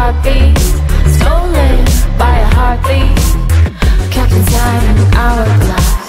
heartbeat, stolen by a heartbeat, kept inside an hourglass.